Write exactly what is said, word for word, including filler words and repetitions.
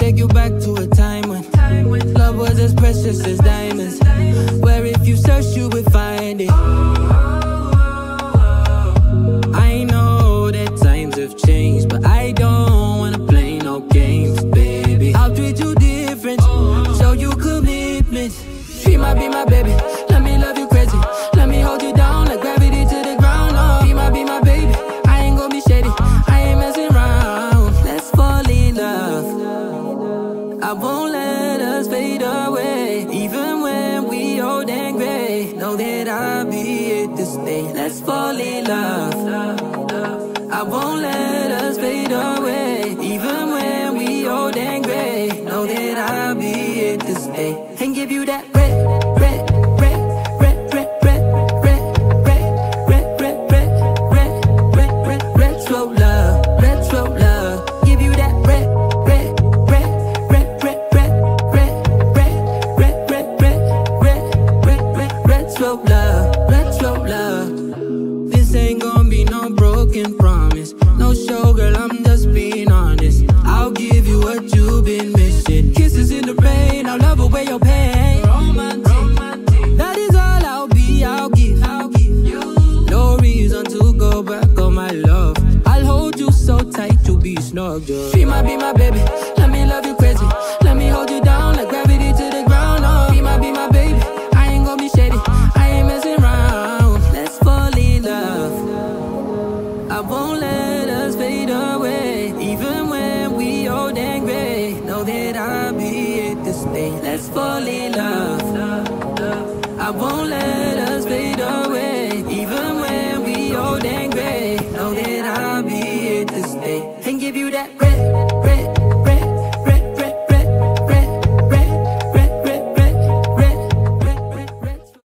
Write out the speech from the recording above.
take you back to a time when love was as precious as diamonds, where if you search you would find it. I know that times have changed, but I don't wanna play no games, baby. I'll treat you different, show you commitment. She might be my baby, let me love you crazy, let me hold you down like gravity to the ground. Oh, be my, be my baby, I ain't gonna be shady, I ain't messing around. Let's fall in love, I won't let us fade away. Even when we old and gray, know that I'll be here to stay. Let's fall in love, I won't let us fade away. Even when we old and gray, know that I'll be here to stay. And give you that red, red, red, red, red, red, red, red, red, red, red, red, red, red, red, slow love, red, slow love. Give you that red, red, red, red, red, red, red, red, red, red, red, red, red, red, red, slow love, red, slow love. This ain't gonna be no broken promise, no show, girl, I'm just being honest. I'll give you what you've been missing. Kisses in the rain, I'll love away your pain. Romantic, that is all I'll be, I'll give, I'll give you. No reason to go back on my love. I'll hold you so tight, you'll be snug, girl. She might be my baby, let me love you crazy, let me hold you down like gravity to the ground. Oh, be my, be my baby, I ain't gonna be shady, I ain't messing around. Let's fall in love, I won't let us fade away. Even when we old and gray, know that I'll be here to stay. Let's fall in love, I won't let